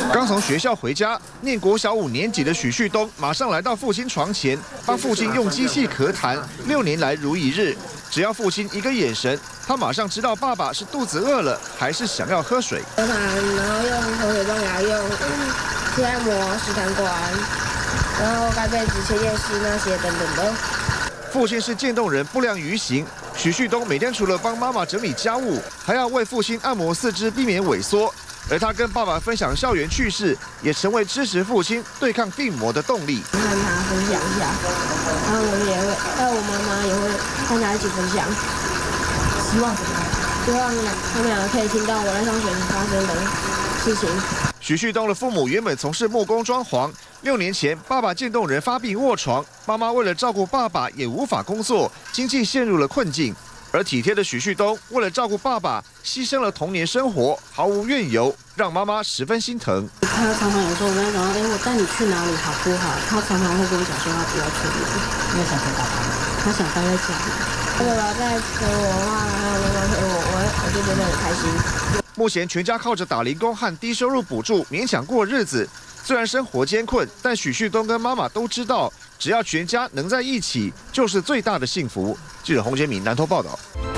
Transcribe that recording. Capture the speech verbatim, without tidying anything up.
刚从学校回家，念国小五年级的许旭东马上来到父亲床前，帮父亲用机器咳痰，六年来如一日。只要父亲一个眼神，他马上知道爸爸是肚子饿了，还是想要喝水。 喝痰，然后用口水棒牙用贴按摩、洗痰管，然后盖被子、切叶丝那些等等的。 父亲是渐冻人不良于行，许旭东每天除了帮妈妈整理家务，还要为父亲按摩四肢，避免萎缩。而他跟爸爸分享校园趣事，也成为支持父亲对抗病魔的动力。 和他分享一下，然后我们也会，还有我妈妈也会跟他一起分享。希望怎么样？希望他们两个可以听到我在上学时发生的事情。 许旭东的父母原本从事木工装潢，六年前爸爸渐冻人发病卧床，妈妈为了照顾爸爸也无法工作，经济陷入了困境。而体贴的许旭东为了照顾爸爸，牺牲了童年生活，毫无怨尤，让妈妈十分心疼。 他常常有时候我跟他讲，哎，我带你去哪里好不好？他常常会跟我讲说他不要出门，因为想陪爸爸，他想待在家里。爸爸在陪我的话，还有妈妈陪我，我我就觉得很开心。 目前全家靠着打零工和低收入补助勉强过日子。虽然生活艰困，但许旭东跟妈妈都知道，只要全家能在一起，就是最大的幸福。记者洪杰敏南投报道。